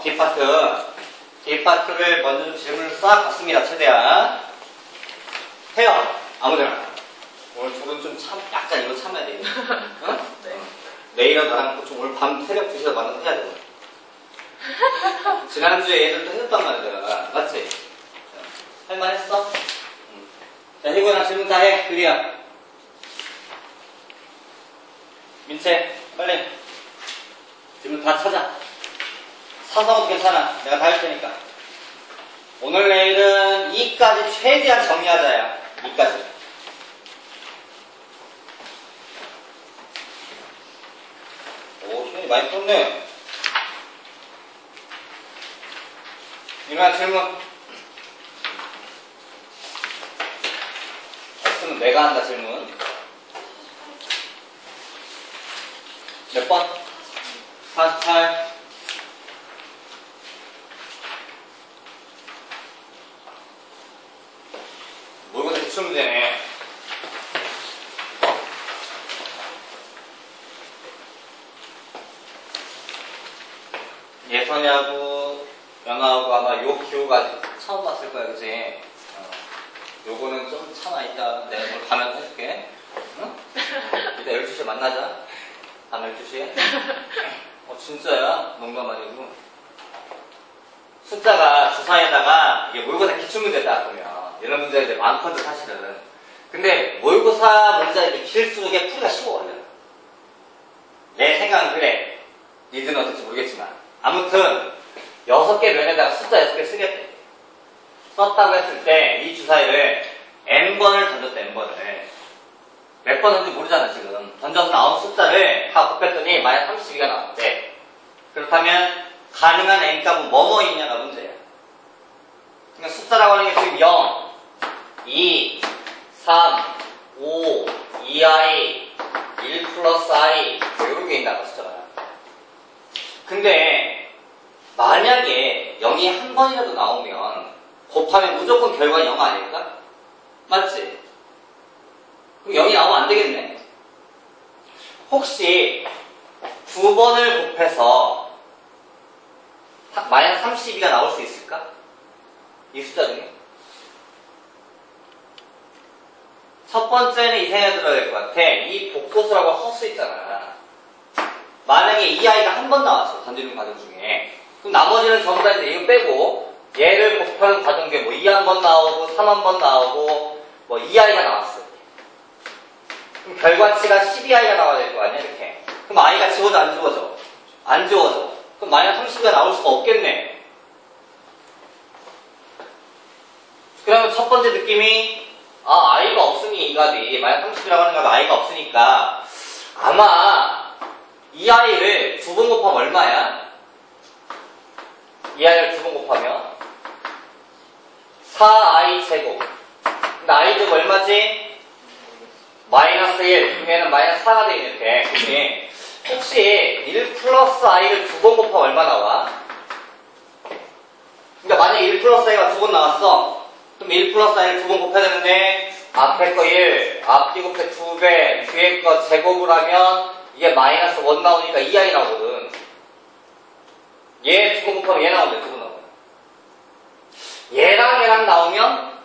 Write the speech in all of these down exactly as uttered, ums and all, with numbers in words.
D파트. D파트를 먼저 질문을 싹 봤습니다. 최대한. 해요. 아무데나. 오늘 둘은 좀 참, 약간 이거 참아야 돼. 응? 네. 내일은 나랑 좀 오늘 밤 새벽 두 시에 만나서 해야 돼. 지난주에 얘들도 해줬단 말이야, 내가. 맞지? 할만했어? 응. 자, 희구랑 질문 다 해. 그리야. 민채, 빨리. 질문 다 찾아. 사성도 괜찮아. 내가 다 할 테니까. 오늘 내일은 이까지 최대한 정리하자야. 이까지. 오, 시간이 많이 풀었네. 이만 질문. 없으면 내가 한다, 질문. 몇 번? 사십팔. 모의고사 기출문제네. 예선이하고 연하하고 아마 요 기호가 처음 봤을 거야, 그치? 어. 요거는 좀 참아 있다. 내가 오늘 가면 해줄게. 응? 이따 열두 시에 만나자. 밤 열두 시에. 어, 진짜야? 농담 아니고. 숫자가 주사에다가 이게 모의고사 기출문제다, 보면. 이런 문제가 이제 많거든, 사실은. 근데 모의고사 문제가 이렇게 길수록에 풀이가 쉬워거든. 내 생각은 그래. 니들은 어떨지 모르겠지만. 아무튼 여섯 개 면에다가 숫자 여섯 개 쓰겠대. 썼다고 했을 때 이 주사위를 n번을 던졌대. n번을 몇 번 던진지 모르잖아. 지금 던져서 나온 숫자를 다 곱했더니 마이너스 삼십이가 나왔대. 그렇다면 가능한 n값은 뭐뭐 있냐가 문제야. 그러니까 숫자라고 하는 게 지금 영, 이, 삼, 오, 이 아이, 일 플러스 i 이런 게 있나 봐, 숫자가. 근데 만약에 영이 한 번이라도 나오면 곱하면 무조건 결과 영 아닐까? 맞지? 그럼 영이 나오면 안 되겠네. 혹시 두 번을 곱해서 마이너스 삼십이가 나올 수 있을까? 이 숫자 중에? 첫 번째는 이 생각이 들어야 될 것 같아. 이 복소수라고 허수 있잖아. 만약에 이 아이가 한 번 나왔어. 던지는 과정 중에. 그럼 나머지는 전부 다 이제 이거 빼고 얘를 곱하는 과정 중에 뭐 이 한 번 나오고 삼 한 번 나오고 뭐 이 아이가 나왔어. 그럼 결과치가 십이 아이가 나와야 될 거 아니야, 이렇게. 그럼 i가 지워져, 안 지워져? 안 지워져. 그럼 마이너스 삼십이가 나올 수가 없겠네. 그러면 첫 번째 느낌이 아, i가 없으니 이 값이 마이너스 삼십이라고 하는 값이 i가 없으니까 아마 이 아이를 두 번 곱하면 얼마야? 이 아이를 두 번 곱하면 사 아이 제곱. 근데 i 제곱 얼마지? 마이너스 일. 그러면 마이너스 사가 돼 이렇게. 그치? 혹시 일 플러스 i를 두 번 곱하면 얼마 나와? 그러니까 만약에 일 플러스 i가 두 번 나왔어. 그럼 일 플러스 i를 두 번 곱해야 되는데 앞에 거 일, 앞뒤 곱해 두 배, 뒤에 거 제곱을 하면 이게 마이너스 일 나오니까 이 아이 나오거든. 얘 두 번 곱하면 얘 나오는데 두 번 나오거든. 얘랑 얘랑 나오면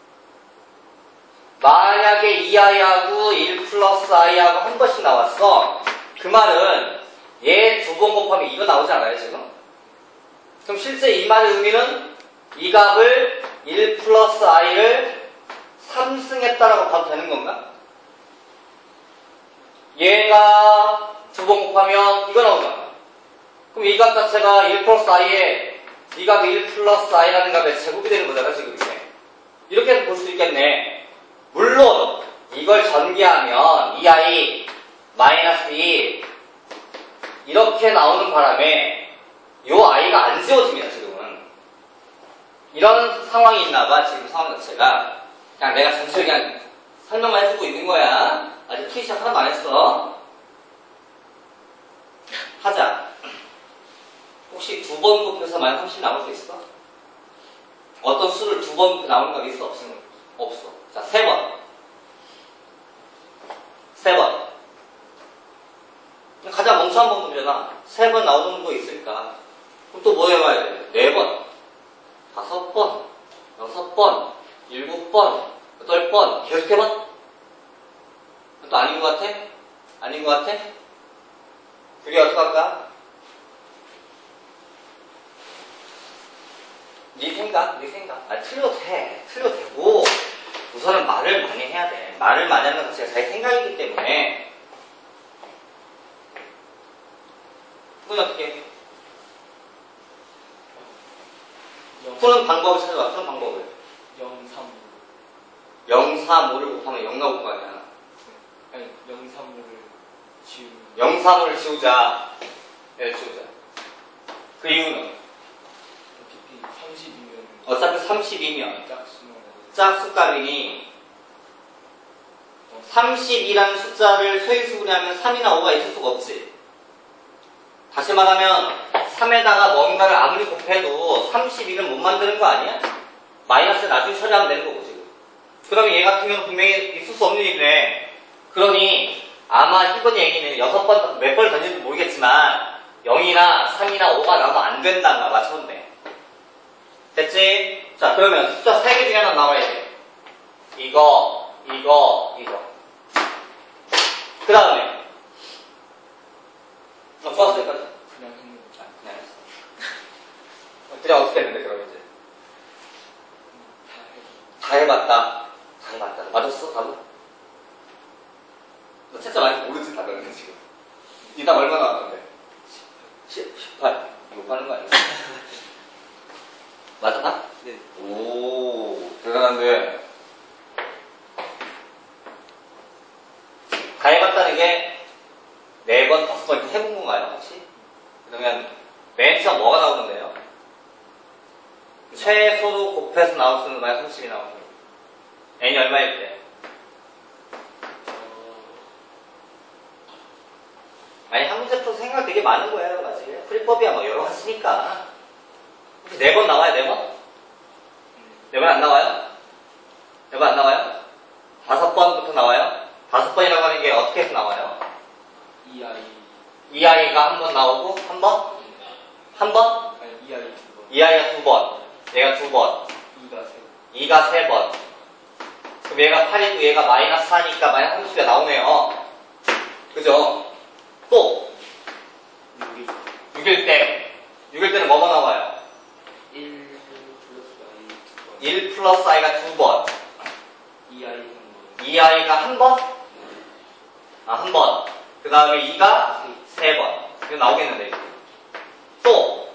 만약에 이 아이하고 일 플러스 i하고 한 번씩 나왔어. 그 말은 얘 두 번 곱하면 이거 나오지 않아요 지금? 그럼 실제 이 말의 의미는 이 값을 일 플러스 i를 삼승했다라고 봐도 되는 건가? 얘가 두 번 곱하면 이거 나오잖아. 그럼 이 값 자체가 일 플러스 i에 이 값이 일 플러스 i라는 값의 제곱이 되는 거잖아 지금 이게. 이렇게 볼 수 있겠네. 물론 이걸 전개하면 이 아이 마이너스 이 이렇게 나오는 바람에 요 i가 안 지워집니다 지금은. 이런 상황이 있나봐 지금 상황 자체가. 그냥 내가 전체 그냥 설명만 해주고 있는 거야. 아직 풀이 시작 하나도 안 했어. 하자. 혹시 두 번 곱해서 마이너스 삼십 나올 수 있어? 어떤 수를 두 번 나오는 값이 있어? 없으면? 없어. 자, 세 번. 세 번. 가장 멍청한 방법이잖아. 세 번 나오는 거 있을까? 그럼 그럼 또 뭐 해봐야 돼? 네 번, 다섯 번, 여섯 번, 일곱 번, 여덟 번 계속 해봐? 또 아닌 것 같아? 아닌 것 같아? 그게 어떡할까? 네 생각, 네 생각. 아, 틀려도 돼. 틀려도 되고, 우선은 말을 많이 해야 돼. 말을 많이 하는 건 자체가 자기 생각이기 때문에. 그건 어떻게 해? 푸는 방법을 찾아봐, 푸는 방법을. 영, 삼, 영, 삼, 오를 곱하면 영 나올 거 아니야. 아니, 영, 삼, 오를 지우면 영, 삼, 오를 지우자. 얘를 지우자. 그 이유는? 어차피 삼십이면 어차피 삼십이면 짝수만 짝수값이니 삼십이라는 숫자를 소인수분해하면 삼이나 오가 있을 수가 없지. 다시 말하면 삼에다가 뭔가를 아무리 곱해도 삼십이는 못 만드는 거 아니야? 마이너스 나중에 처리하면 되는 거고 지금. 그러면 얘 같은 경우는 분명히 있을 수 없는 일이네. 그러니 아마 희번이 얘기는 여섯 번, 몇 번을 던질지 모르겠지만 영이나 삼이나 오가 나오면 안 된다는 거 맞췄네. 됐지? 자, 그러면 숫자 세 개 중에 하나 나와야 돼. 이거, 이거, 이거. 그 다음에 어, 좋았어, 여기까지. 그냥 했는 거. 아, 그냥 했어. 그냥 어떻게 했는데, 그러면 이제? 다 해도 다 해봤다. 다 해봤다. 맞았어, 답은? 너 진짜 많이 모르지, 답은 지금. 이 답 얼마 나왔는데? 십팔. 이거 하는 거 아니야? 맞았나? 네. 오, 대단한데. 다 해봤다는 게 네 번, 다섯 번 이렇게 해본 건가요, 혹시? 그러면 맨 처음 뭐가 나오는데요? 최소로 곱해서 나올 수 있는 만약 삼십이 나오는 거예요. n이 얼마일 때? 아니, 한 문제 풀어서 생각 되게 많은 거예요, 여러 가지. 풀이법이야, 뭐, 여러 가지 쓰니까. 혹시 네 번 나와요, 네 번? 네 번 안 나와요? 네 번 안 나와요? 다섯 번부터 나와요? 다섯 번이라고 하는 게 어떻게 해서 나와요? 이 아이 이 아이가 한 번 나오고, 한 번? 한 번? 아니 이 아이 두 번, 이 아이가 두 번. 얘가 두 번. 이가 세 번. 이가 세 번. 그럼 얘가 팔이고 얘가 마이너스 사니까 마이너스 삼십이 나오네요. 그죠? 또, 육이 육일 때. 육일 때는 뭐가 나와요? 일 플러스 아이 두 번, 일 플러스 i가 두 번. 이 아이 한 번, 이 아이가 한 번? 아, 한 번. 그 다음에 이가 세 번. 이거 나오겠는데, 이거. 또,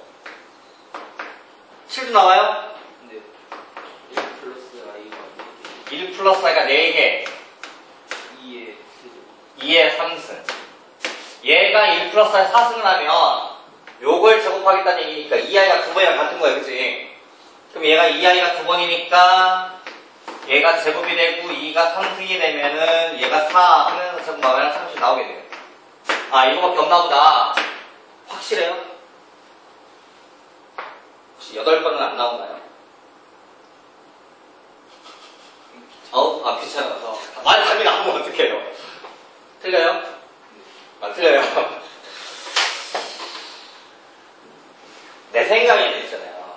칠도 나와요? 근데 일 플러스 아이가 일 플러스 i가 네 개. 이의 세제, 이의 삼 승. 얘가 일 플러스 i 사 승을 하면 요걸 제곱하겠다는 얘기니까 이 아이가 두 번이랑 같은 거야, 그치? 그럼 얘가 이 아이가 두 번이니까 얘가 제곱이 되고 이가 삼 승이 되면은 얘가 사 하면서 제곱하면 삼십 나오게 돼요. 아, 이거밖에 없나 보다. 확실해요? 혹시 여덟 번은 안 나오나요? 어? 아, 귀찮아서. 아니, 답이 나오면 어떡해요? 틀려요? 아, 틀려요. 내 생각이 있잖아요.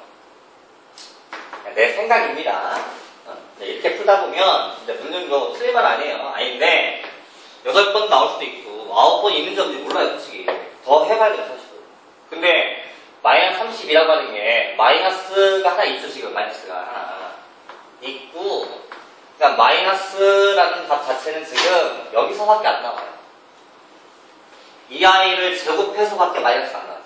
내 생각입니다. 어? 이렇게 풀다 보면, 근데 문제는 뭐 틀린 말 아니에요. 아닌데, 여덟 번 나올 수도 있고, 아홉 번 있는지 없는지 몰라요, 솔직히. 더 해봐야 돼요, 사실. 근데, 마이너스 삼십이라고 하는 게, 마이너스가 하나 있죠, 지금, 마이너스가 하나. 있고, 그러니까 마이너스라는 값 자체는 지금 여기서밖에 안 나와요. 이 아이를 제곱해서밖에 마이너스가 안 나와요.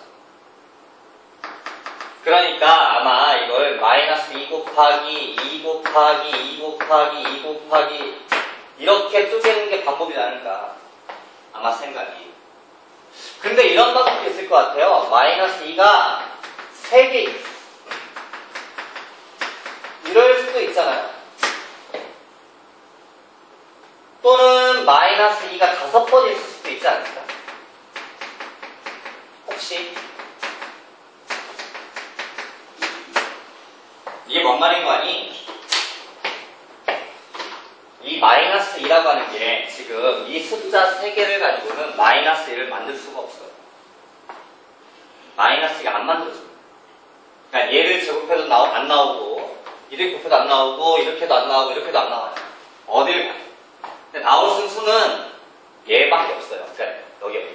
그러니까 아마 이걸 마이너스 이 곱하기 이 곱하기 이 곱하기 이 곱하기 이렇게 쪼개는 게 방법이 아닐까 아마 생각이. 근데 이런 방법도 있을 것 같아요. 마이너스 이가 세 개 이럴 수도 있잖아요. 또는 마이너스 이가 다섯 번 있을 수도 있지 않을까? 혹시 이게 뭔 말인 거 아니? 이 마이너스 이라고 하는 게 지금 이 숫자 세 개를 가지고는 마이너스 일을 만들 수가 없어요. 마이너스 이가 안 만들어져요. 그러니까 얘를 제곱해도 나오, 안 나오고, 이렇게 곱해도 안 나오고, 이렇게도 안 나오고, 이렇게도 안 나와요. 어딜 가? 근데 나올 승수는 얘밖에 없어요. 그러니까 여기 여기.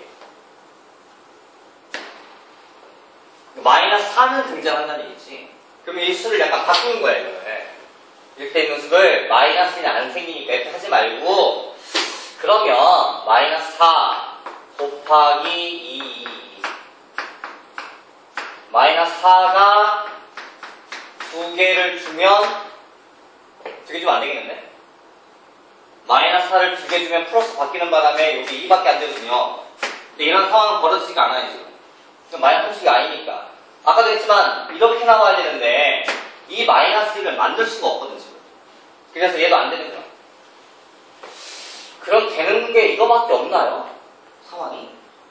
마이너스 사는 등장한다는 얘기지. 그러면 이 수를 약간 바꾸는 거야, 이거를. 이렇게 있는 수를 마이너스는 안 생기니까 이렇게 하지 말고, 그러면 마이너스 사 곱하기 이. 마이너스 사가 두 개를 주면, 두 개 주면 안 되겠는데? 마이너스 사를 두 개 주면 플러스 바뀌는 바람에 여기 이밖에 안 되거든요. 근데 이런 상황은 벌어지지가 않아요, 지금. 그럼 마이너스 함수가 아니니까. 아까도 했지만, 이렇게 나와야 되는데, 이 마이너스 일을 만들 수가 없거든, 지금. 그래서 얘도 안 되는 거야. 그럼 되는 게 이거밖에 없나요? 상황이?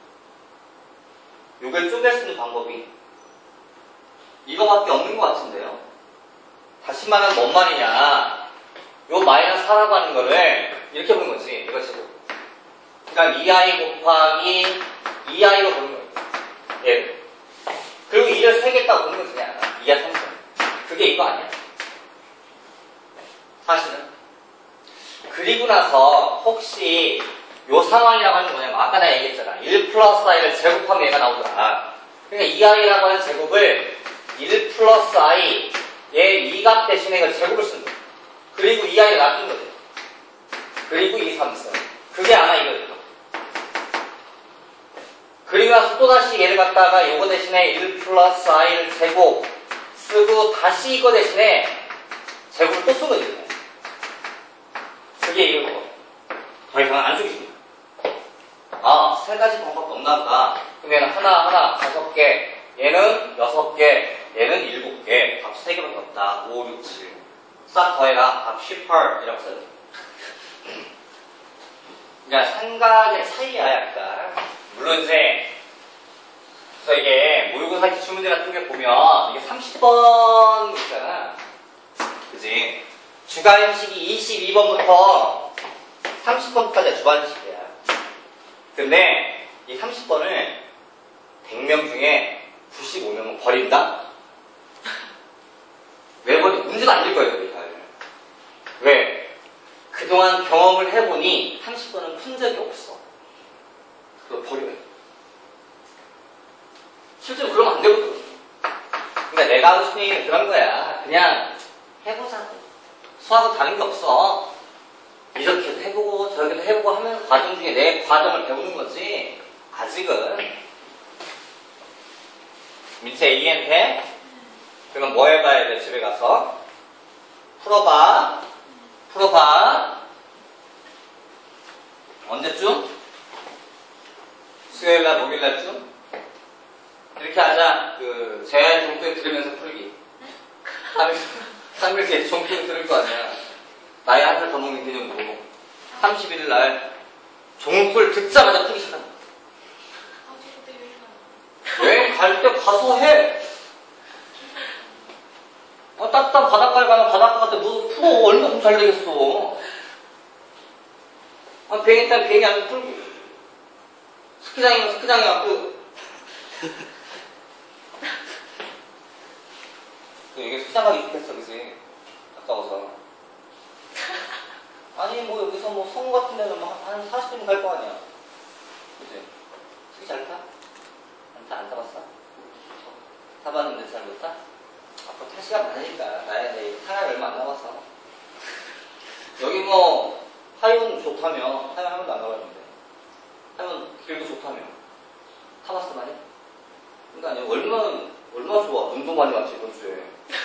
요걸 쪼갤 수 있는 방법이 이거밖에 없는 것 같은데요. 다시 말하면 뭔 말이냐. 요 마이너스 사라고 하는 거를 이렇게 보는 거지. 이거 지금. 그러니까 이 아이 곱하기 이 아이로 보는 거예요. 얘를. 그리고 이를 세 개 있다고 보는 거지. 그냥. 이하 삼 점. 그게 이거 아니야? 사실은. 그리고 나서 혹시 요 상황이라고 하는 게 뭐냐면 아까 내가 얘기했잖아. 일 플러스 i를 제곱하면 얘가 나오더라. 그러니까 이 아이라고 하는 제곱을 일 플러스 i 얘 이 값 대신에 이걸 제곱을 쓴 거야. 그리고 이 아이를 놔둔 거지. 그리고 이 삼승. 그게 아마 이거예요. 그리고 나서 또다시 얘를 갖다가 요거 대신에 일 플러스 i를 제곱 쓰고 다시 이거 대신에 제곱을 또 쓴 거지. 그게 이거고. 더 이상은 안 죽이십니다. 아, 세 가지 방법도 없나 보다. 그럼 얘는 하나, 하나, 다섯 개, 얘는 여섯 개, 얘는 일곱 개, 값 세 개밖에 없다. 오, 육, 칠. 싹 더해라. 값 십팔이라고 써요. 그러니까 생각의 차이야, 약간. 물론 이제, 그래서 이게 모의고사 기출문제 같은 게 보면, 이게 삼십 번 있잖아. 그지? 주관식이 이십이 번부터 삼십 번까지 주관식이야. 근데 이 삼십 번을 백 명 중에 구십오 명은 버린다? 왜 버리? 문제도 안 될 거예요, 그러니까. 왜? 그동안 경험을 해보니 삼십 번은 푼 적이 없어. 그거 버려요. 실제로 그러면 안 되거든. 그러니까 내가 하고 싶은 얘기는 그런 거야. 그냥 해보자고. 수학은 다른 게 없어. 이렇게도 해보고 저렇게도 해보고 하면서 과정 중에 내 과정을 배우는 거지. 아직은. 밑에 E한테 그러면 뭐 해봐야 돼? 집에 가서 풀어봐. 풀어봐. 언제쯤? 수요일날, 목요일날쯤? 이렇게 하자. 그 제한 종소리 들으면서 풀기. 삼 일 뒤에 종소리 들을 거 아니야. 나이 한 살 더 먹는 개념으로. 삼십일 일 날 종소리 듣자마자 풀기 시작한다. 여행 갈 때 가서 해. 어, 따뜻한 바닷가에 가면 바닷가 같아. 무슨 풀어. 얼마나 잘 되겠어. 아, 비행기 타면 비행기 안에서 풀고. 스키장이면 스키장에 갖고. 이게 스키장 가기 좋겠어, 그지? 가까워서. 아니, 뭐, 여기서 뭐, 성 같은 데는 뭐 한 사십 분 갈 거 아니야. 그지? 스키 잘 타? 안 타? 안 타봤어? 타봤는데 잘 못 타? 앞으로 탈 시간 많으니까. 나야 내 생활이 얼마 안 남아서. 여기 뭐, 하이온 좋다며. 하이온 한 번도 안 가봤는데. 하이온 길도 좋다며. 타봤어, 많이? 그러니까, 얼마나, 얼마나 좋아. 눈도 많이 왔지, 이번 주에.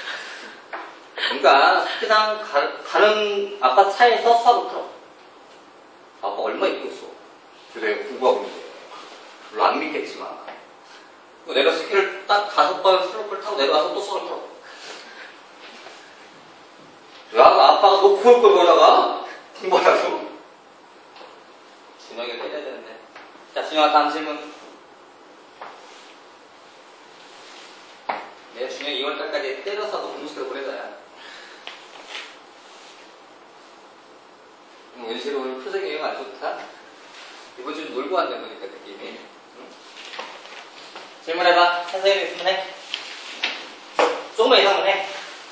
그러니까, 스키장 가, 가는 아빠 차에서 수학을 풀어. 아빠 얼마 있겠어. 그래, 공부하고 있는데. 물론 안 믿겠지만. 내가 스키를 딱 다섯 번 슬로프를 타고 내려와서 또 수학을 풀어. 야, 아빠가 놓고 올 걸 거다가 공부하라고. 준영이를 때려야 되는데. 자, 준영아, 다음 질문. 내가 준영이 이월 달까지 때려서 너 공부시켜 보내자야. 은실이 오늘 표정이 영 안 좋다? 이번 주는 놀고 왔네, 보니까 느낌이. 응? 질문해봐. 선생님이 있으면 해. 조금만 이상은 해.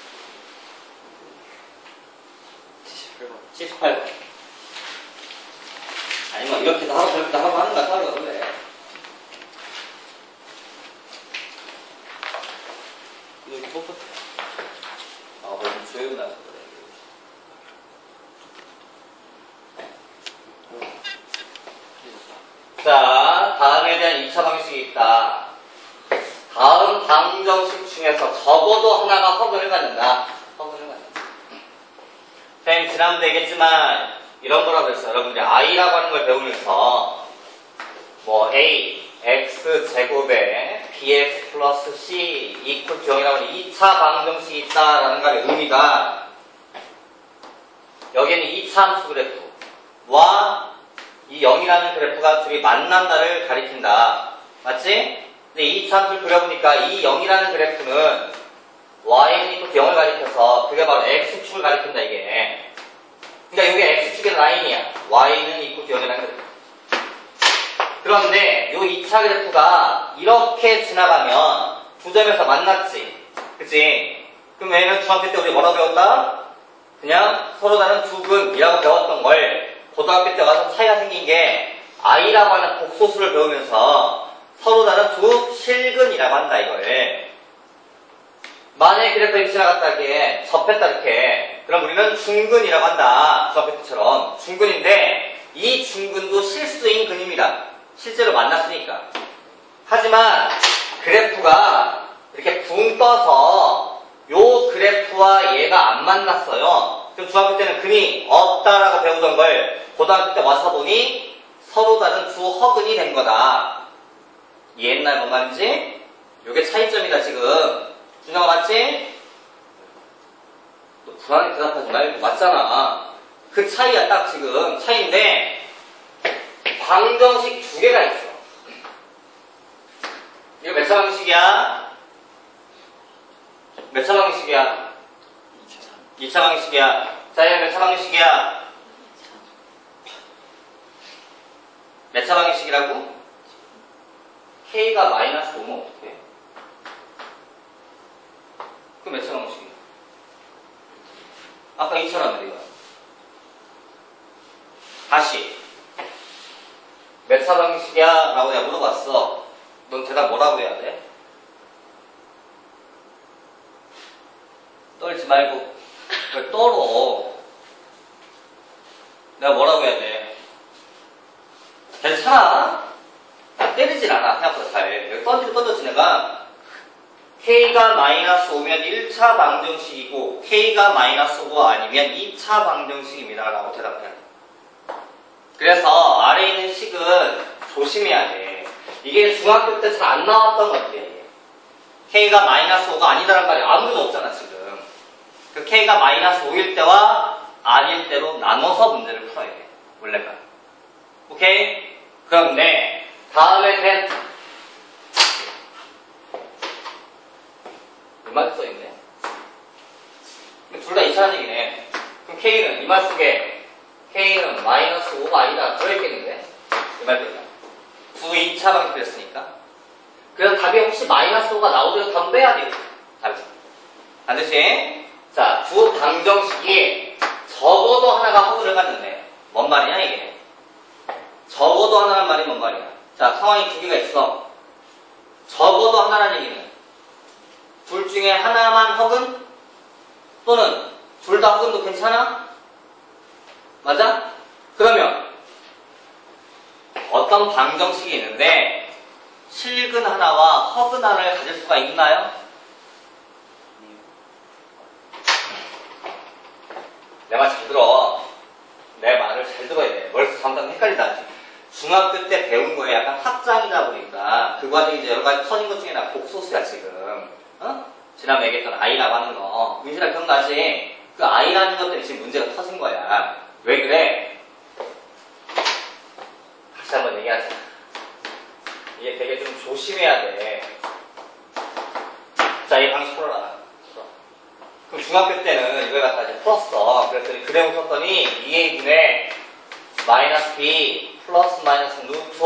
칠십팔 번. 칠십팔 번. 아니면 이렇게도 하고 저렇게도 하고 하는 거야, 서로가 원래. 이거 이렇게 뻣뻣해. 아, 뭐 좀 조용나서 그래. 자, 다음에 대한 이 차 방식이 있다. 다음 방정식 중에서 적어도 하나가 허근을 갖는다. 허근을 갖는다. 선생님, 지난번에 얘기했지만, 이런 거라고 했어요. 여러분들이 i라고 하는 걸 배우면서, 뭐, a, x 제곱에 bx 플러스 c 이퀄 영이라고 하는 이 차 방정식이 있다라는 거의 의미가, 여기에는 이 차 함수 그래프와 이 영이라는 그래프가 둘이 만난다를 가리킨다. 맞지? 근데 이 차 함수를 그려보니까 이 영이라는 그래프는 y는 이퀄 영을 가리켜서 그게 바로 x축을 가리킨다, 이게. 그러니까 이게 x축의 라인이야. y는 이퀄 영이라는 그래프. 그런데 이 이 차 그래프가 이렇게 지나가면 두 점에서 만났지. 그치? 그럼 얘는 중학교 때 우리 뭐라고 배웠다? 그냥 서로 다른 두 근이라고 배웠던 걸 고등학교 때 와서 차이가 생긴 게 i라고 하는 복소수를 배우면서 서로 다른 두 실근이라고 한다, 이걸. 만약에 그래프가 이렇게 지나갔다, 이렇게 접했다, 이렇게. 그럼 우리는 중근이라고 한다. 중학교 때처럼. 중근인데 이 중근도 실수인 근입니다. 실제로 만났으니까. 하지만 그래프가 이렇게 붕 떠서 요 그래프와 얘가 안 만났어요. 그럼 중학교 때는 근이 없다라고 배우던 걸 고등학교 때 와서 보니 서로 다른 두 허근이 된 거다. 이해했나요? 뭔 말인지? 요게 차이점이다, 지금. 준영아, 맞지? 너 불안해 대답하지 말고. 맞잖아. 그 차이야, 딱 지금. 차이인데 방정식 두 개가 있어. 이거 몇 차 방식이야? 몇 차 방식이야? 이 차 방식이야. 자, 얘 몇 차 방식이야? 몇 차 방식이라고? K가 마이너스 오면 어떡해? 그럼 몇 차 방식이야? 아까 이 차란 말이야. 다시. 몇 차 방식이야? 라고 내가 물어봤어. 넌 대답 뭐라고 해야 돼? 떨지 말고. 왜 떨어? 내가 뭐라고 해야 돼? 괜찮아. 나 때리질 않아. 생각보다 잘. 여기 던지고 던졌지 내가. K가 마이너스 오면 일 차 방정식이고 K가 마이너스 오가 아니면 이 차 방정식입니다. 라고 대답해야 돼. 그래서 아래에 있는 식은 조심해야 돼. 이게 중학교 때 잘 안 나왔던 것들이야. K가 마이너스 오가 아니다란 말이 아무도 없잖아, 지금. 그 K가 마이너스 오일 때와 아닐 때로 나눠서 문제를 풀어야 돼. 원래가. 오케이? 그런데 다음에 된 이 말 써있네. 둘 다 이차라는 얘기네. 그럼 K는 이 말 속에 K는 마이너스 오가 아니다 들어있겠는데? 이 말입니다. 구 이 차 방식을 했으니까. 그래서 답이 혹시 마이너스 오가 나오더라도 답은 빼야 돼요. 답이. 반드시. 자, 두 방정식이 적어도 하나가 허구를 갖는데 뭔 말이냐 이게? 적어도 하나란 말이 뭔 말이야? 자, 상황이 두 개가 있어. 적어도 하나라는 얘기는 둘 중에 하나만 허근? 또는 둘 다 허근도 괜찮아? 맞아? 그러면 어떤 방정식이 있는데 실근 하나와 허근 하나를 가질 수가 있나요? 내 말 잘 들어. 내 말을 잘 들어야 돼. 머릿속 잠깐 헷갈린다. 중학교 때 배운 거에 약간 확장이다 보니까 그 과정이 이제 여러 가지 터진 것 중에 하나 복소수야 지금. 어? 지난번에 얘기했던 I라고 하는 거. 민진아 기억나지? 그 I라는 것 때문에 지금 문제가 터진 거야. 왜 그래? 다시 한번 얘기하자. 이게 되게 좀 조심해야 돼. 자, 이 방식 풀어라. 그럼 중학교 때는 이걸 갖다 이제 풀었어. 그랬더니 그대로 썼더니 이 에이분의 마이너스 B 플러스 마이너스 루트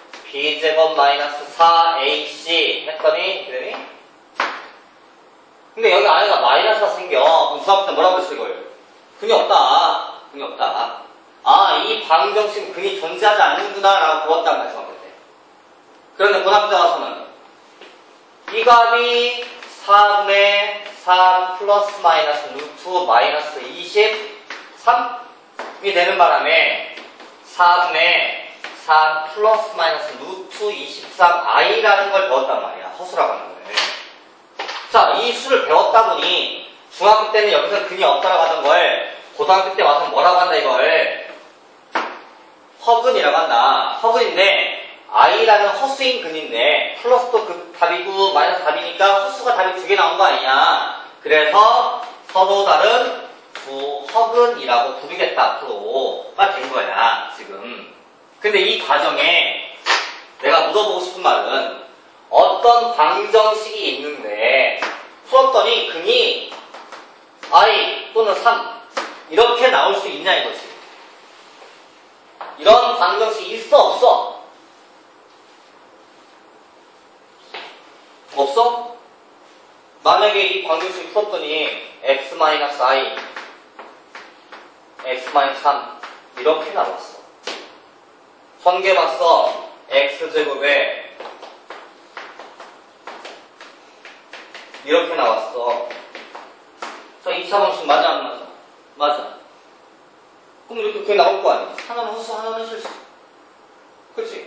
B제곱 마이너스 사 에이씨 했더니 그랬더니 근데 여기 안에가 마이너스가 생겨. 그럼 중학교 때 뭐라고 했어 이걸? 근이 없다. 근이 없다. 아, 이 방정식은 근이 존재하지 않는구나 라고 배웠단 말이야 중학교 때. 그런데 고등학교 때 와서는 이 값이 사분의 삼 플러스 마이너스 루트 마이너스 이십삼이 되는 바람에 사분의 삼 플러스 마이너스 루트 이십삼 아이라는 걸 배웠단 말이야. 허수라고 하는 거예요. 자, 이 수를 배웠다 보니 중학교 때는 여기서 근이 없다라고 하던 걸 고등학교 때 와서 뭐라고 한다 이걸 허근이라고 한다. 허근인데 i라는 허수인 근인데 플러스도 그 답이고 마이너스 답이니까 허수가 답이 두 개 나온 거 아니냐. 그래서 서로 다른 두 허근이라고 부르겠다 앞으로가 된 거야 지금. 근데 이 과정에 내가 물어보고 싶은 말은 어떤 방정식이 있는데 풀었더니 근이 i 또는 삼 이렇게 나올 수 있냐 이거지. 이런 방정식이 있어 없어? 없어? 만약에 이 방정식 풀었더니 x-i, x-삼 이렇게 나왔어. 전개 봤어. x제곱에 이렇게 나왔어. 자, 이 차 방식 맞아 안 맞아? 맞아. 그럼 이렇게 그게 나올 거 아니야? 하나는 허수, 하나는 실수. 그치?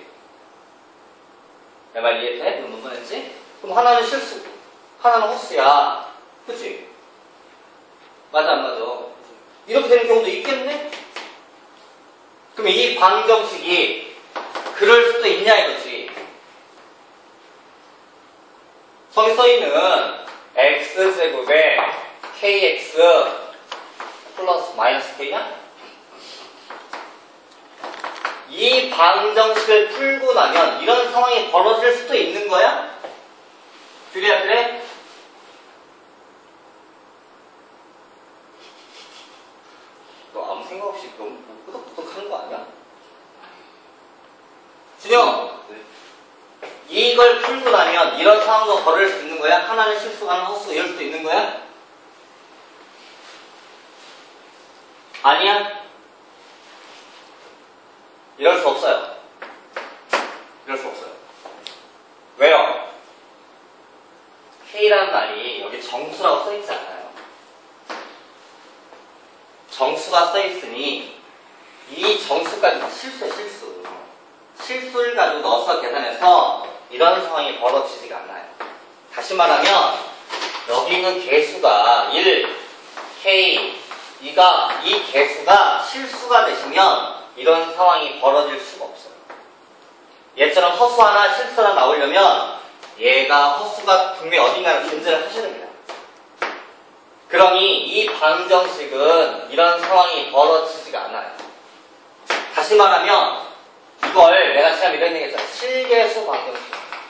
내 말 이해돼? 이거 뭔 말인지? 그럼 하나는 실수, 하나는 허수야. 그치? 맞아 안 맞아? 이렇게 되는 경우도 있겠네? 그럼 이 방정식이 그럴 수도 있냐 이거지. 거기 써있는 x제곱에 kx 플러스 마이너스 k냐? 이 방정식을 풀고 나면 이런 상황이 벌어질 수도 있는 거야? 규리야 그래? 너 아무 생각 없이 너무 끄덕끄덕하는 거 아니야? 준영! 네. 이걸 풀고 나면 이런 상황도 벌어질 수 있는 거야? 하나는 실수, 하나는 허수 이럴 수도 있는 거야? 아니야? 이럴 수 없어요. 이럴 수 없어요. 왜요? K라는 말이 여기 정수라고 써있지 않아요. 정수가 써있으니 이 정수까지 다 실수야 실수. 실수를 가지고 넣어서 계산해서 이런 상황이 벌어지지가 않아요. 다시 말하면 여기 있는 개수가 일, K, 이가 이 개수가 실수가 되시면 이런 상황이 벌어질 수가 없어요. 얘처럼 허수 하나 실수 하나 나오려면 얘가 허수가 분명히 어딘가를 존재를 하셔야 됩니다. 그러니 이 방정식은 이런 상황이 벌어지지가 않아요. 다시 말하면 이걸 내가 지난번에 이런 얘기 했잖아. 실계수 방정식.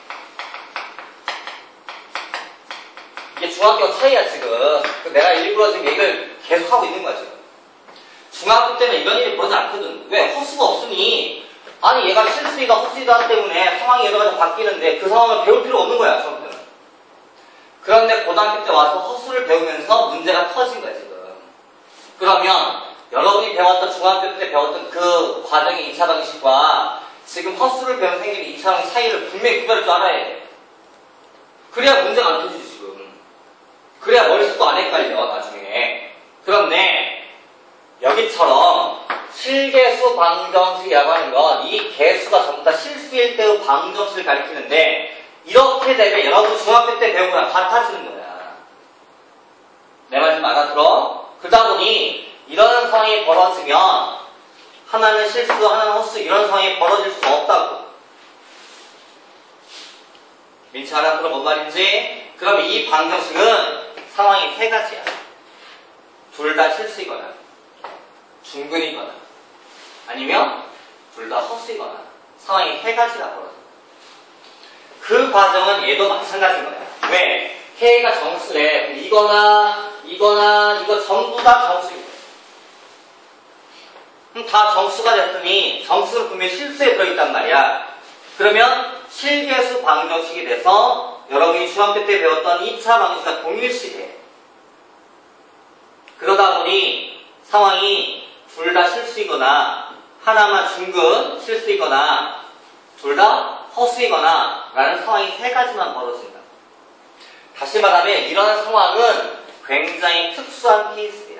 이게 중학교 차이야 지금. 내가 일부러 지금 얘기를 계속 하고 있는 거야 지금. 중학교 때는 이런 일이 벌어지지 않거든. 왜? 허수가 없으니 아니 얘가 실수이다 허수이다 때문에 상황이 여러 가지 바뀌는데 그 상황을 배울 필요 없는 거야 중학교 때는. 그런데 고등학교 때 와서 허수를 배우면서 문제가 터진 거야 지금. 그러면 여러분이 배웠던 중학교 때 배웠던 그 과정의 이 차 방식과 지금 허수를 배운 생기는 이 차 방식 사이를 분명히 구별할 줄 알아야 돼. 그래야 문제가 안 터지지 지금. 그래야 머릿속도 안 헷갈려 나중에. 그런데 여기처럼 실계수 방정식이라고 하는 건 이 개수가 전부 다 실수일 때의 방정식을 가리키는데 이렇게 되면 여러분 중학교 때 배운 거랑 같아지는 거야. 내 말 좀 알아들어? 그러다 보니 이런 상황이 벌어지면 하나는 실수, 하나는 허수 이런 상황이 벌어질 수 없다고. 민치 알아들어 뭔 말인지? 그럼 이 방정식은 상황이 세 가지야. 둘 다 실수이거나 중근이거나 아니면 둘 다 허수이거나 상황이 세 가지라 벌어져. 그 과정은 얘도 마찬가지인 거야. 왜? K가 정수래. 이거나 이거나 이거 전부 다 정수입니다. 그럼 다 정수가 됐으니 정수는 분명히 실수에 들어있단 말이야. 그러면 실계수 방정식이 돼서 여러분이 중학교 때 배웠던 이 차 방정식과 동일시돼. 그러다 보니 상황이 둘 다 실수이거나 하나만 중근 실수이거나 둘 다 허수이거나 라는 상황이 세 가지만 벌어진다. 다시 말하면 이런 상황은 굉장히 특수한 케이스야.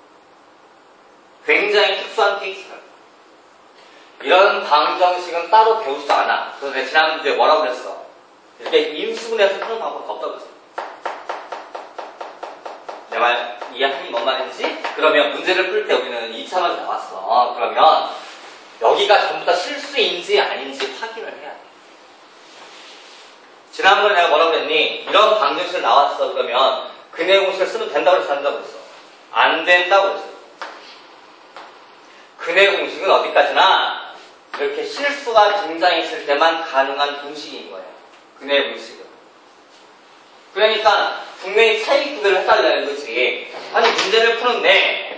굉장히 특수한 케이스야. 이런 방정식은 따로 배우지도 않아. 그래서 내가 지난주에 뭐라고 그랬어? 이렇게 인수분해서 푸는 방법이 없다고 그랬어. 내 말 이해하니 뭔 말인지? 그러면 문제를 풀 때 우리는 이 차만 나왔어. 그러면 여기가 전부 다 실수인지 아닌지 확인을 해야 돼. 지난번에 내가 뭐라고 그랬니? 이런 방정식이 나왔어. 그러면 근해 공식을 쓰면 된다고 해서 안 된다고 그랬어. 안 된다고 그랬어. 근해 공식은 어디까지나 이렇게 실수가 등장했을 때만 가능한 공식인 거예요. 근해 공식은. 그러니까 분명히 차이 구별을 해달라는 거지. 아니 문제를 푸는데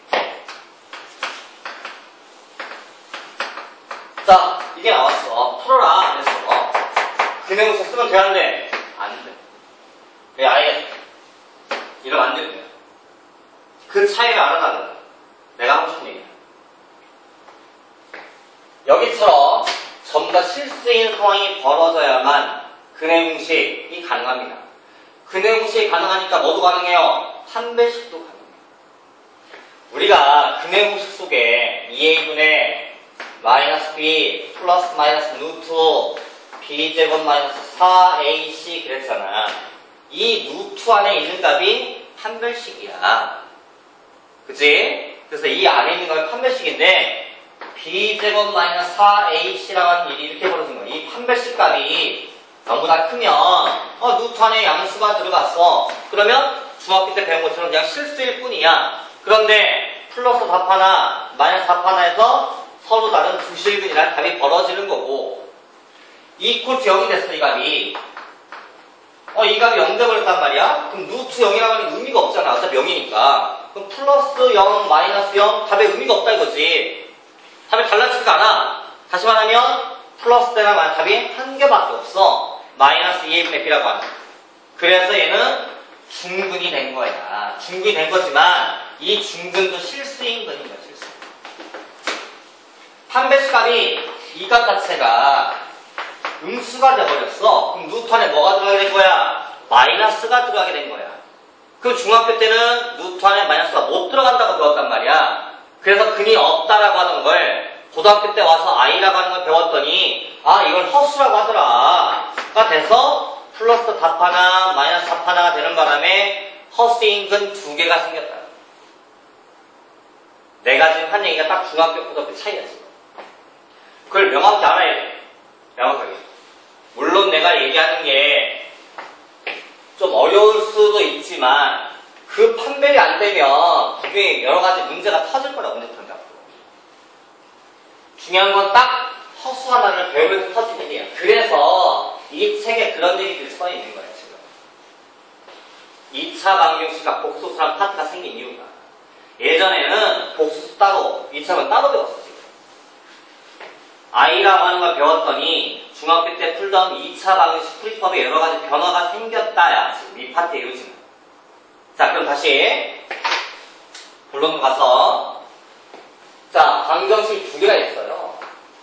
자 이게 나왔어. 풀어라 그랬어. 근해 공식 쓰면 되는데 안 돼. 왜 아예 이러면 안 된대. 그 차이를 알아달라. 내가 하고 싶은 얘기야. 여기처럼 전부 다 실수인 상황이 벌어져야만 근해 공식이 가능합니다. 근해 공식이 가능하니까 뭐도 가능해요? 판별식도 가능해요. 우리가 근해 공식 속에 이 에이분의 마이너스 b 플러스 마이너스 루트 b제곱 마이너스 사 에이씨 그랬잖아. 이 루트 안에 있는 값이 판별식이야. 그치? 그래서 이 안에 있는 값이 판별식인데 b제곱 마이너스 사 에이씨라고 하는 일이 이렇게 벌어진 거야. 이 판별식 값이 너무나 크면 어 루트 안에 양수가 들어갔어. 그러면 중학교 때 배운 것처럼 그냥 실수일 뿐이야. 그런데 플러스 답 하나 마이너스 답 하나에서 서로 다른 부실근이라는 값이 벌어지는 거고 이퀄 투 영이 됐어. 이 값이 어 이 값이 영 되버렸단 말이야. 그럼 루트 영이라고 하는 의미가 없잖아. 어차피 영이니까. 그럼 플러스 영 마이너스 영 답에 의미가 없다 이거지. 답이 달라지지가 않아. 다시 말하면 플러스 때나 마이너스 답이 한 개밖에 없어. 마이너스 이 에이분의 b라고 하는. 그래서 얘는 중근이 된 거야. 중근이 된 거지만 이 중근도 실수인 근인 거야. 실수. 판별식 값이 이 값 자체가 음수가 돼버렸어. 그럼 루트 안에 뭐가 들어가게 된 거야? 마이너스가 들어가게 된 거야. 그 중학교 때는 루트 안에 마이너스가 못 들어간다고 배웠단 말이야. 그래서 근이 없다라고 하는 걸 고등학교 때 와서 i라고 하는 걸 배웠더니 아 이걸 허수라고 하더라. 가 돼서 플러스 답 하나 마이너스 답 하나가 되는 바람에 허수인 근 두 개가 생겼다. 내가 지금 한 얘기가 딱 중학교 고등학교 차이야 지금. 그걸 명확히 알아야 돼. 명확하게. 물론 내가 얘기하는 게 좀 어려울 수도 있지만 그 판별이 안 되면 분명히 여러 가지 문제가 터질 거라고 생각한다. 중요한 건 딱 허수 하나를 배우면서 터지는 얘기야. 그래서 이 책에 그런 얘기들이 써 있는 거야, 지금. 이 차 방정식과 복수수란 파트가 생긴 이유가. 예전에는 복수수 따로, 이 차는 따로 배웠어, 지금. i라고 하는 걸 배웠더니 중학교 때 풀던 이 차 방정식 풀이법에 여러 가지 변화가 생겼다야, 지금 이 파트의 요지는. 자, 그럼 다시 본론 가서 자, 방정식이 두 개가 있어요.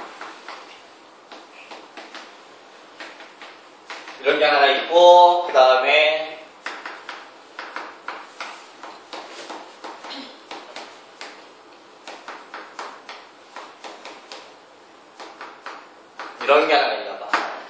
이런 게 하나 있고 그 다음에 이런 게 하나 있나 봐.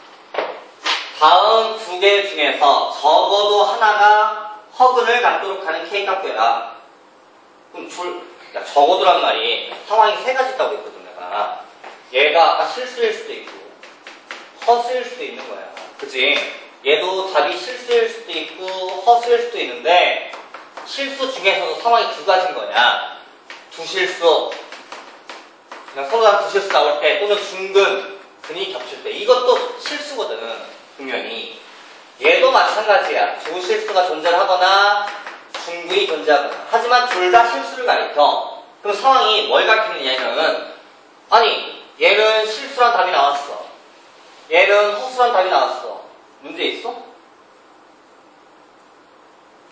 다음 두 개 중에서 적어도 하나가 허근을 갖도록 하는 K값 구해라. 그럼 둘, 야, 적어도란 말이 상황이 세 가지 있다고 했거든, 내가. 얘가 아까 실수일 수도 있고, 허수일 수도 있는 거야. 그치? 얘도 답이 실수일 수도 있고, 허수일 수도 있는데, 실수 중에서도 상황이 두 가지인 거야. 두 실수. 그냥 서로 다른 두 실수 나올 때, 또는 중근, 근이 겹칠 때. 이것도 실수거든, 분명히. 얘도 마찬가지야. 두 실수가 존재하거나 중근이 존재하거나. 하지만 둘 다 실수를 가리켜. 그럼 상황이 뭘 가리키느냐면 아니 얘는 실수란 답이 나왔어. 얘는 허수란 답이 나왔어. 문제 있어?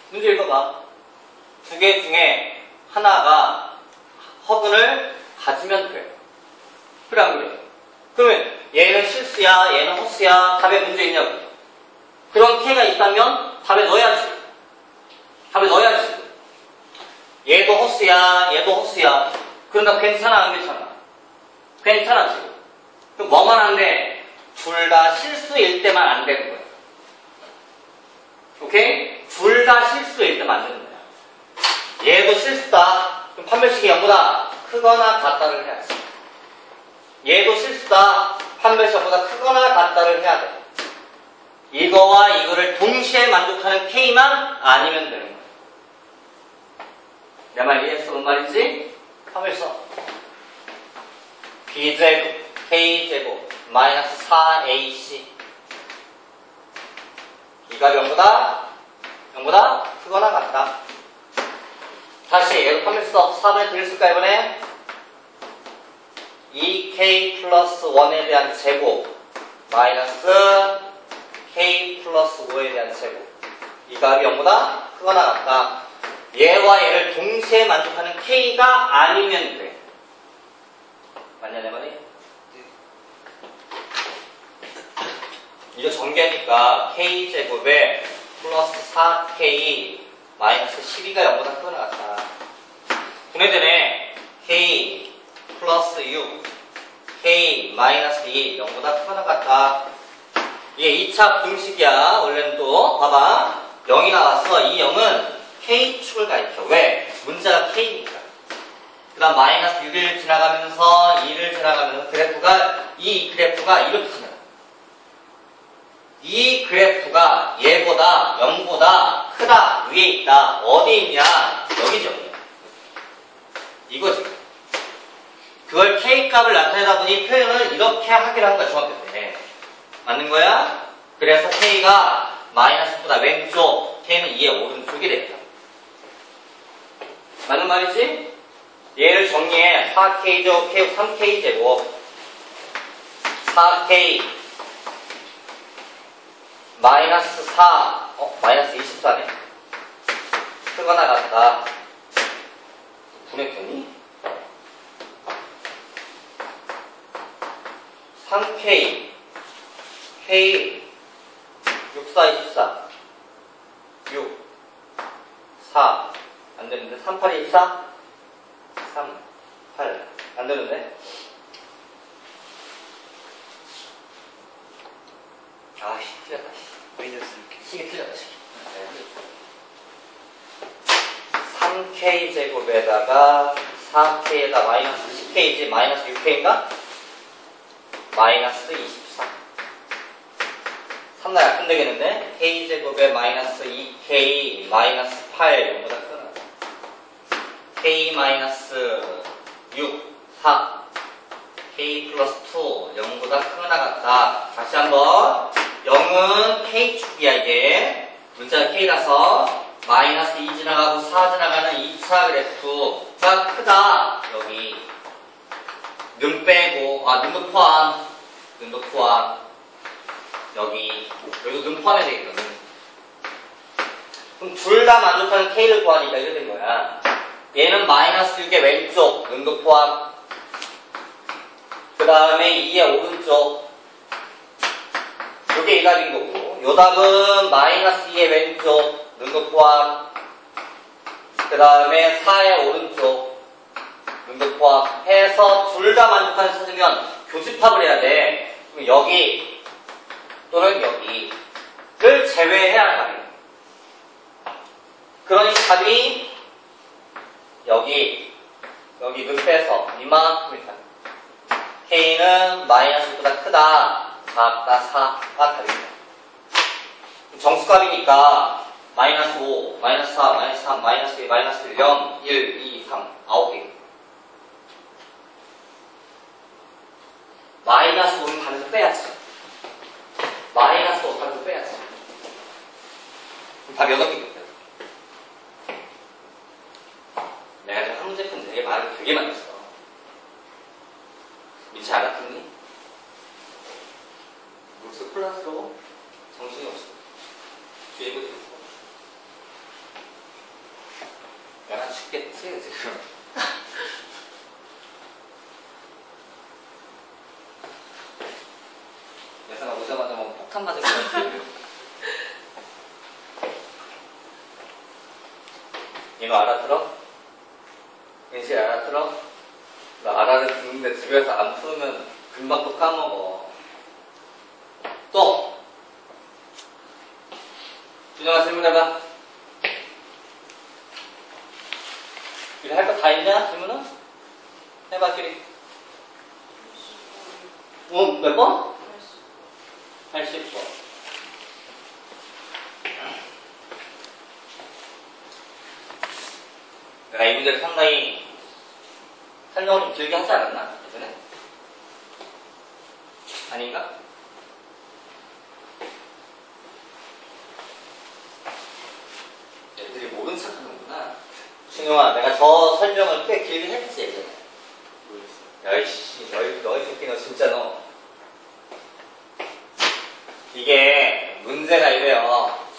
문제 읽어봐. 두 개 중에 하나가 허근을 가지면 돼. 그래 안 그래? 그러면 얘는 실수야, 얘는 허수야, 답에 문제 있냐고. 그런 K가 있다면 답에 넣어야지. 답에 넣어야지. 얘도 허수야, 얘도 허수야. 그런다 괜찮아, 안 괜찮아? 괜찮아, 지금. 그럼 뭐만 한데, 둘 다 실수일 때만 안 되는 거야. 오케이? 둘 다 실수일 때만 안 되는 거야. 얘도 실수다. 그럼 판별식이 영보다 크거나 같다를 해야지. 얘도 실수다. 판별식 영보다 크거나 같다를 해야 돼. 이거와 이거를 동시에 만족하는 K만 아니면 되는 거야. 내 말 이해했어? 뭔 말인지? 판별서. B제곱, K제곱, 마이너스 사 에이씨. 이가 영보다, 영보다 크거나 같다. 다시, 얘도 판별서 사 번에 들렸을까, 이번에? 이 케이 플러스 일에 대한 제곱, 마이너스 K 플러스 오에 대한 제곱. 이 값이 영보다 크거나 같다. 얘와 얘를 동시에 만족하는 K가 아니면 돼. 맞냐, 내 말이? 이거 전개하니까 K제곱에 플러스 사 케이 마이너스 십이가 영보다 크거나 같다. 분해되네. K 플러스 육, K 마이너스 이 영보다 크거나 같다. 이게 이 차 공식이야. 원래는 또 봐봐. 영이 나왔어. 이 영은 K축을 가리켜. 왜? 문자가 K니까. 그 다음 마이너스 육을 지나가면서 이를 지나가면서 그래프가 이 그래프가 이렇게 지나가. 이 그래프가 얘보다 영보다 크다. 위에 있다. 어디 있냐? 여기죠. 이거지. 그걸 K값을 나타내다 보니 표현을 이렇게 하기로 한 거야. 중학교 때. 맞는 거야? 그래서 K가 마이너스보다 왼쪽, K는 이의 오른쪽이 됐다. 맞는 말이지? 얘를 정리해. 사 케이 제곱, K 삼 케이 제곱. 사 케이 마이너스 사, 어? 마이너스 이십사네. 크거나 같다. 분했더니 삼 케이 K 육, 사, 이십사 육, 사 안되는데 삼, 팔, 이십사 삼, 팔 안되는데 아씨 틀렸다. 마이너스 이렇게. 시계 틀렸다. 시계. 삼 케이 제곱에다가 사 케이에다 마이너스 십 케이지 마이너스 육 케이인가? 마이너스 이십사. 삼 나야 안 되겠는데? K제곱에 마이너스 이 케이 마이너스 팔 영보다 크나? K 마이너스 육, 사 K 플러스 이 영보다 크거나 같다. 다시 한번 영은 K축이야 이게. 문자가 K라서 마이너스 이 지나가고 사 지나가는 이 차 그래프가 크다. 여기 는 빼고 아 는도 포함 는도 포함 여기 여기도 는 포함해야 되겠거든. 그럼 둘 다 만족하는 K를 구하니까 이렇게 된 거야. 얘는 마이너스 육의 왼쪽 는도 포함 그 다음에 이의 오른쪽 요게 이 값인 거고 요 답은 마이너스 이의 왼쪽 는도 포함 그 다음에 사의 오른쪽 능도 포함해서 둘 다 만족하는 찾으면 교집합을 해야 돼. 그럼 여기 또는 여기를 제외해야 하는 말이에요. 그러니 답이 여기 여기 는 빼서 이만큼이다. K는 마이너스보다 크다, 작다, 사가 답입니다. 정수값이니까 마이너스 오, 마이너스 사, 마이너스 삼, 마이너스 이, 마이너스 영, 일, 이, 삼, 아홉 개. 마이너스 오는 반에서 빼야지. 마이너스 오 반에서 빼야지. 답이 여덟 개거든. 내가 지금 한 문제 푼 되게 말을 되게 많이 했어. 미치 알았더니 물수 플러스로 정신이 없어. 주의고 있어. 죽겠지 지금. 예상아 오자마자 뭐 폭탄 맞을 것 같지? 이거 알아들어? 인실 알아들어? 나 알아를 듣는데 집에서 안 풀으면 금방 또 까먹어. 또! 준영아 질문해봐. 길이 할 거 다 있냐? 질문은? 해봐 길이. 어, 몇 번? 팔십 번. 내가 이 문제를 상당히 설명을 좀 길게 하지 않았나? 예전에? 아닌가? 애들이 모른 척 하는구나. 준영아, 내가 저 설명을 꽤 길게 했지, 예전에. 모르겠어요. 야이씨, 너희, 너희 새끼 너 진짜 너. 이게 문제가 이래요.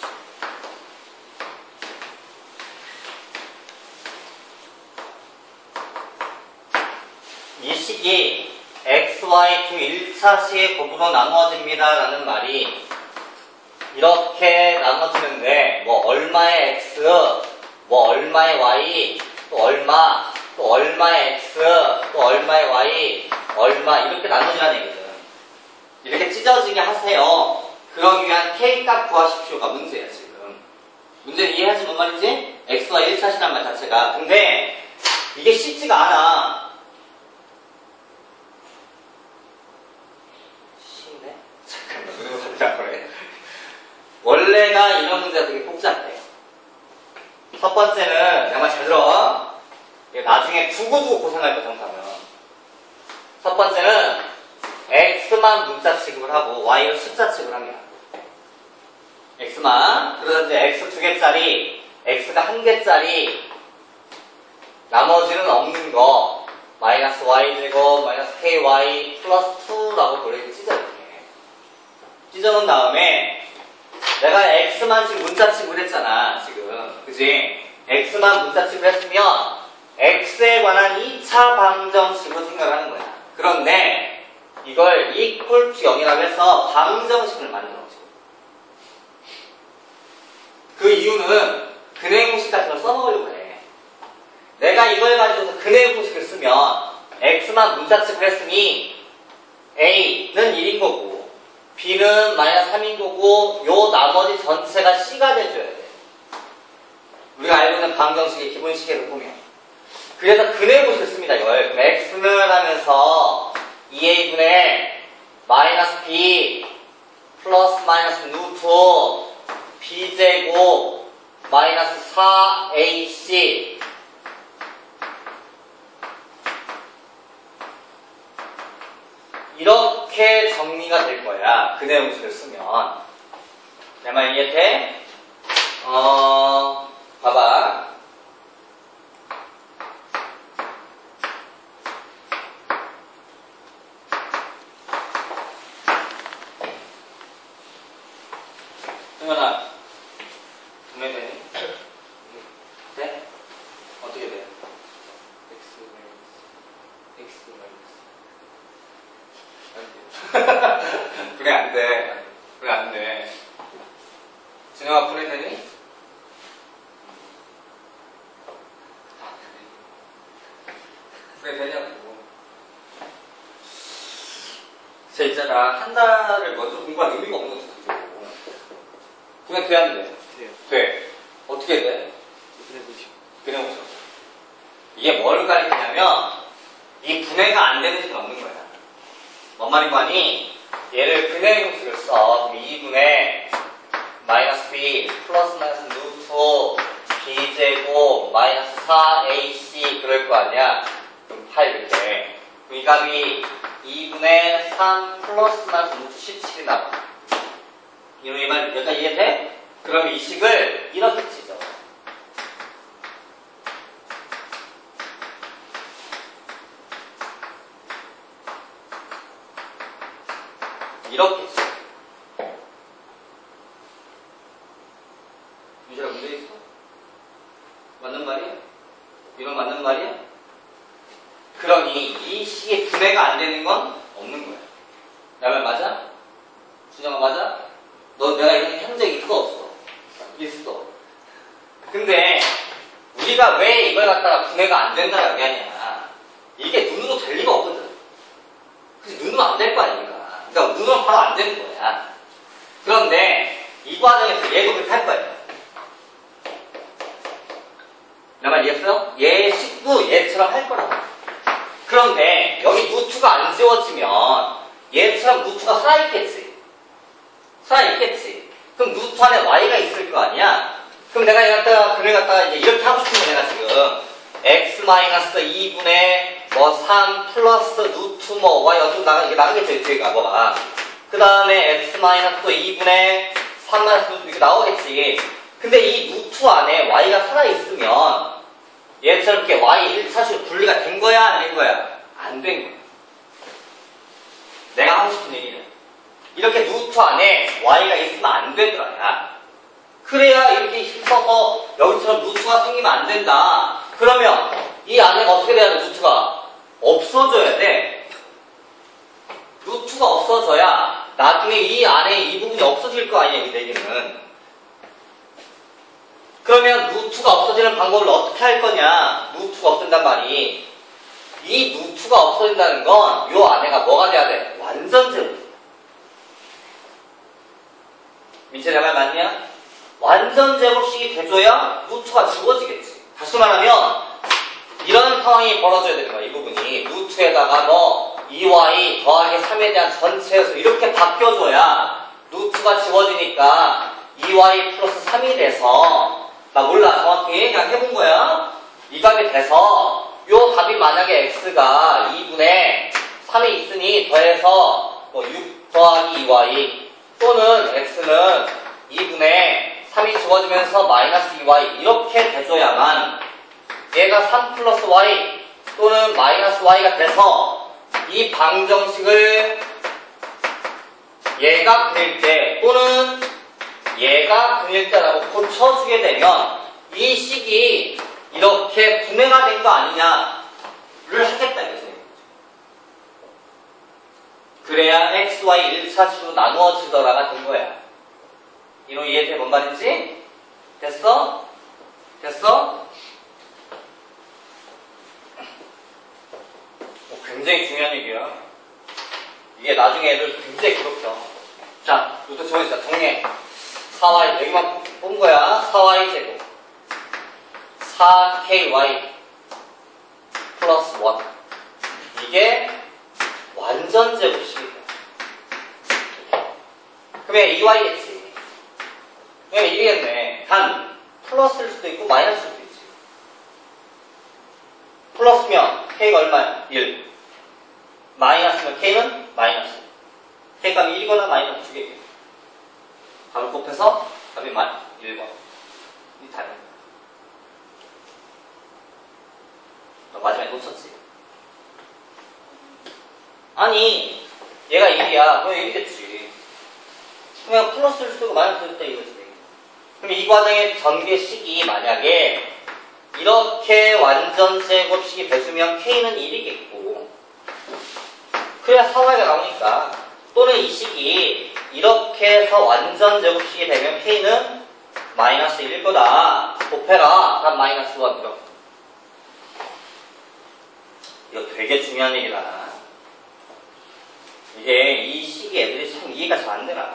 이 식이 엑스 와이 두 일 차식의 곱으로 나누어집니다 라는 말이 이렇게 나눠지는데 뭐 얼마의 x, 뭐 얼마의 y, 또 얼마, 또 얼마의 x, 또 얼마의 y, 얼마 이렇게 나눠지라는 얘기거든. 이렇게 찢어지게 하세요. 그러기 위한 k값 구하십시오가 문제야 지금. 문제는 이해하지 뭔 말인지? x와 일 차식이란 말 자체가. 근데 이게 쉽지가 않아. 쉽네? 잠깐만 눈으로 살짝 그래. 원래가 이런 문제가 되게 복잡해. 첫 번째는 정말 잘 들어. 나중에 두고두고 고생할 거 정사면. 첫 번째는 x만 문자 취급을 하고 y는 숫자 취급을 합니다. x만. 그래서 이제 x 두 개짜리, x가 한 개짜리, 나머지는 없는 거 마이너스 y제곱, 마이너스 ky 플러스 이라고 그렇게 찢어볼게. 찢어놓은 다음에 내가 x만 지금 문자 취급을 했잖아 지금. 그지? x만 문자 취급을 했으면 x에 관한 이 차 방정식으로 생각하는 거야. 그런데 이걸 equal to 영이라고 해서 방정식을 만들어. 그 이유는 근해 공식 같은 걸 써먹으려고 해. 내가 이걸 가지고서 근해 공식을 쓰면 x만 문자 취급을 했으니 a는 일인 거고 b는 마이너스 삼인 거고 요 나머지 전체가 c가 돼줘야 돼. 우리가 알고 있는 방정식의 기본식에서 보면. 그래서 근해 공식을 씁니다. 이걸. 그럼 x는 하면서 이 에이분의 마이너스 b 플러스 마이너스 루트 b제곱 마이너스 사 에이씨 이렇게 정리가 될 거야. 근해 공식을 쓰면. 내 말 이해돼? 어, 봐봐. 승현아, 분해되니? 돼? 어떻게 돼? X 마이너스 X 마이너스 그래 안 돼. 그래 안 돼. 진영아 분해되니? 분해되냐고. 쟤 있잖아. 한 달을 먼저 공부한 의미가 없는 거지. 그냥 돼야 안 돼. 돼요. 돼. 어떻게 돼? 그냥 보시고. 그냥 보셔. 이게 뭘 가리키냐면 이 분해가 안 되는 식은 없는 거야. 뭔 말인 거 아니? 얘를 근해 공식을 써. 그럼 이분의 마이너스 b 플러스 마이너스 루트 b제곱 마이너스 사 에이씨 그럴 거 아니야? 그럼 팔 이렇게. 그럼 이 값이 이분의 삼 플러스 마이너스 루트 십칠이 나와. 이 말 여기까지 이해돼? 그럼 이 식을 이렇게 치죠. 이렇게 치죠. 유지라 문제 있어? 맞는 말이야? 이런 거 맞는 말이야? 그러니 이 식이 분해가 안 되는 건 없는 거야. 내 말 맞아? 준영아 맞아? 너 내가 이런 한 적이 있어 없어? 있어. 근데 우리가 왜 이걸 갖다가 분해가 안 된다 얘기하냐? 이게 눈으로 될 리가 없거든. 그래서 눈으로 안 될 거 아닙니까? 그러니까 눈으로 바로 안 되는 거야. 그런데 이 과정에서 얘도 그렇게 할 거예요. 내 말 이해했어요? 얘 식도 얘처럼 할 거라고. 그런데 여기 루트가 안 지워지면 얘처럼 루트가 살아있겠지. 살아있겠지. 그럼 루트 안에 y가 있을 거 아니야? 그럼 내가 얘 갖다가, 그를 갖다가 이제 이렇게 하고 싶은 거 내가 지금 x 마이너스 이분의 뭐 삼 플러스 루트 뭐 y 어쩌고 나가, 이게 나가겠죠, 뒤에가 뭐가. 그 다음에 x 마이너스 또 이분의 삼 마이너스 루트 이렇게 나오겠지. 근데 이 루트 안에 y가 살아있으면 얘처럼 이렇게 y 일 차식으로 분리가 된 거야? 안 된 거야? 안 된 거야. 내가 하고 싶은 얘기는 이렇게 루트 안에 y가 있으면 안 되더라. 그래야 이렇게 써서 여기처럼 루트가 생기면 안 된다. 그러면 이 안에가 어떻게 돼야 돼? 루트가 없어져야 돼. 루트가 없어져야 나중에 이 안에 이 부분이 없어질 거 아니야, 이 얘기는. 그러면 루트가 없어지는 방법을 어떻게 할 거냐? 루트가 없어진단 말이, 이 루트가 없어진다는 건 요 안에가 뭐가 돼야 돼? 완전 제곱. 민채 내 말 맞냐? 완전 제곱식이 돼줘야 루트가 지워지겠지. 다시 말하면 이런 상황이 벌어져야 되는 거야. 이 부분이 루트에다가 뭐 이 와이 더하기 삼에 대한 전체에서 이렇게 바뀌어줘야 루트가 지워지니까 이 와이 플러스 삼이 돼서, 나 몰라 정확히 그냥 해본 거야. 이 값이 돼서 요 답이 만약에 x가 이분의 삼이 있으니 더해서 뭐 육 더하기 이 와이 또는 x는 이분의 삼이 지워지면서 마이너스 이 와이 이렇게 돼줘야만 얘가 삼 플러스 y 또는 마이너스 y가 돼서 이 방정식을 얘가 그릴 때 또는 얘가 그릴 때라고 고쳐주게 되면 이 식이 이렇게 분해가 된 거 아니냐를 하겠다 이거죠. 그래야 x, y 일 차식으로 나누어지더라가 된 거야. 이로 이해돼? 뭔 말인지? 됐어? 됐어? 어, 굉장히 중요한 얘기야. 이게 나중에 애들 굉장히 괴롭혀. 자, 이것도 정해주자. 정리해. 사 와이 여기만 뽑은 거야. 사 와이 제곱 사 케이 와이 플러스 일 이게 완전 제곱식이다. 그러면 이 와이겠지. 그러면 이겠네. 단 플러스일 수도 있고 마이너스일 수도 있지. 플러스면 k가 얼마야? 일. 마이너스면 k는 마이너스. k값이 일이거나 마이너스 두 개겠네. 답을 곱해서 답이 만 일 번. 이 답이야. 너 마지막에 놓쳤지? 아니 얘가 일이야. 그럼 일이겠지. 그냥 플러스를 쓰고 마이너스를 쓰고 이거지. 그럼 이 과정의 전개식이 만약에 이렇게 완전 제곱식이 돼주면 k는 일이겠고, 그래야 사 와이가 나오니까. 또는 이 식이 이렇게 해서 완전 제곱식이 되면 k는 마이너스 일일 거다. 곱해라. 답 마이너스 일 이렇게. 이거 되게 중요한 얘기다. 이게 이 식이 애들이 참 이해가 잘 안 되나.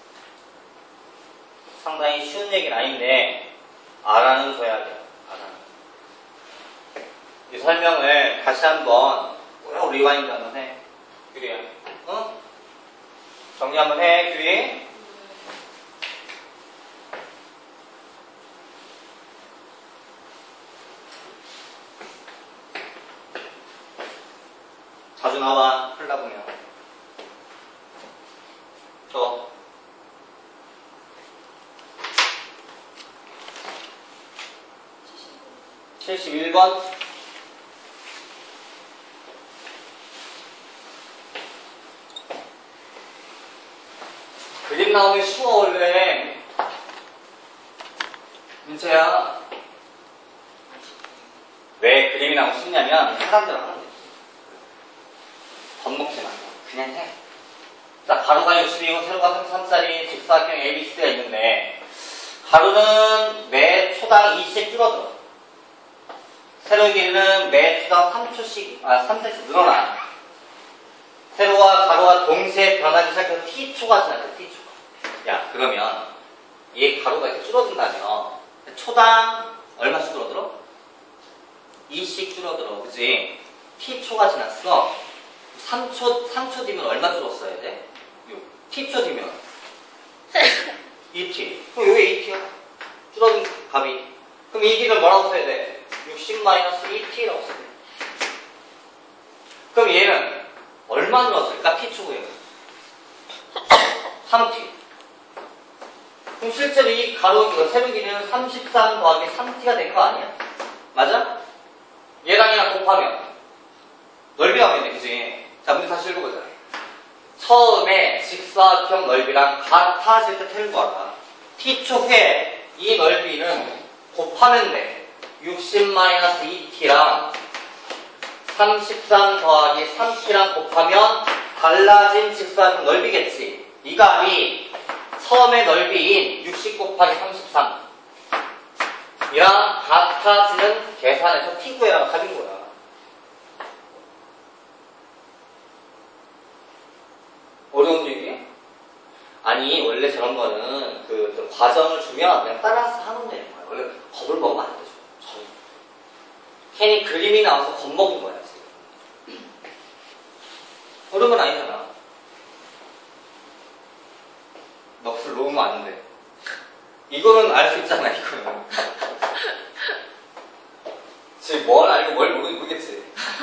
상당히 쉬운 얘기는 아닌데 알아는 줘야 돼. 알아는. 이 설명을 다시 한번 리와인드 한번 해. 규리야. 어? 정리 한번 해, 규리. 자주 나와, 흘러보면. 또. 칠십일 번. 그림 나오기 쉬워, 원래. 민채야. 왜 그림이 나오고 싶냐면 사람들은 하는 거지. 겁먹지 마. 그냥 해. 자, 가로가 육십이고 세로가 삼십삼짜리 직사각형 에이비씨가 있는데 가로는 매 초당 이씩 줄어들어. 세로의 길이는 매 초당 삼 초씩, 아, 삼 센티미터 늘어나. 세로와 가로가 동시에 변하기 시작해서 t초가 지나죠, t초가. 야, 그러면 얘 가로가 이렇게 줄어든다면 초당 얼마씩 줄어들어? 이씩 줄어들어, 그치? t초가 지났어. 삼 초, 삼 초 뒤면 얼마 줄었어야 돼? t초 뒤면 이 티. 그럼 요게 이 티야. 줄어든 값이. 그럼 이 길을 뭐라고 써야 돼? 육십 마이너스 이 티라고 써야 돼. 그럼 얘는 얼마 늘었을까? t초고요. 삼 티. 그럼 실제로 이 가로, 세로 길이는 삼십삼 더하기 삼 티가 된 거 아니야? 맞아? 얘랑 얘랑 곱하면 넓이가 하면 그지? 자, 문제 다시 읽어보자. 처음에 직사각형 넓이랑 같아질 때 텔 구하라. t초 후에 이 넓이는 곱하면 돼. 육십 마이너스 이 티랑 삼십삼 더하기 삼 티랑 곱하면 달라진 직사각형 넓이겠지. 이 값이 처음의 넓이인 육십 곱하기 삼십삼 이랑 같아지는 계산에서 t 구해라는 답인 거야. 어려운 얘기야? 아니, 원래 저런 거는 그 좀 과정을 주면 그냥 따라서 하면 되는 거야. 원래 겁을 먹으면 안 되죠. 저는. 괜히 그림이 나와서 겁먹은 거야, 지금. 어려운 건 아니잖아. 넋을 놓으면 안 돼. 이거는 알 수 있잖아, 이거는. 지금 뭘 알고 뭘 모르겠지.